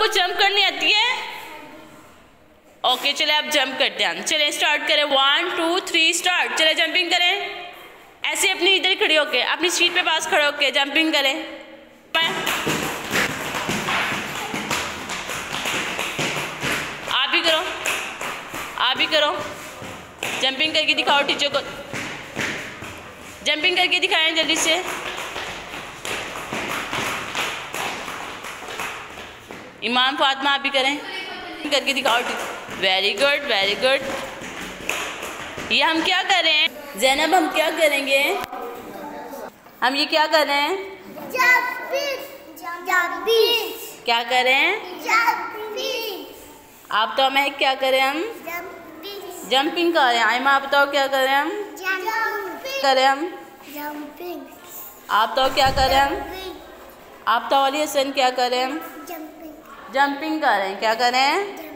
आपको जंप करनी आती है? ओके चले आप जंप करते हैं। चले स्टार्ट करें, 1 2 3 स्टार्ट। चले जंपिंग करें, ऐसे अपनी इधर खड़ी होके अपनी सीट पे पास खड़े होके जंपिंग करें। आप भी करो, आप भी करो, जंपिंग करके दिखाओ टीचर को, जंपिंग करके दिखाएं जल्दी से। इमाम फातिमा आप भी करें, करके दिखाओ teacher. Very good very good. ये हम क्या कर रहे हैं ज़ैनब, हम क्या करेंगे? हम ये क्या कर रहे हैं? क्या कर रहे हैं? आप तो हमें क्या करें? हम जंपिंग कर रहे हैं। आइमा आप बताओ क्या कर रहे हैं? हम करें हम आप तो क्या कर रहे हैं? हम आप तो अली हसन क्या कर रहे हैं? हम जंपिंग कर रहे हैं। क्या कर रहे हैं?